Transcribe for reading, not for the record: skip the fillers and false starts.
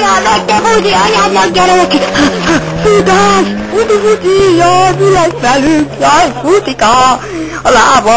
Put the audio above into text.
Vette Fuzi, anyádnak gyere neki! Futás! Futi, jaj, mi lesz velünk? Jaj, Futika! A lába!